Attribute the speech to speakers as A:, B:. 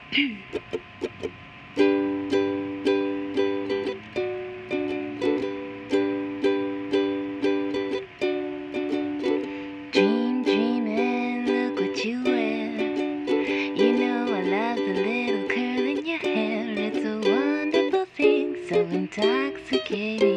A: Dream, dreaming, look what you wear. You know I love the little curl in your hair. It's a wonderful thing, so intoxicating.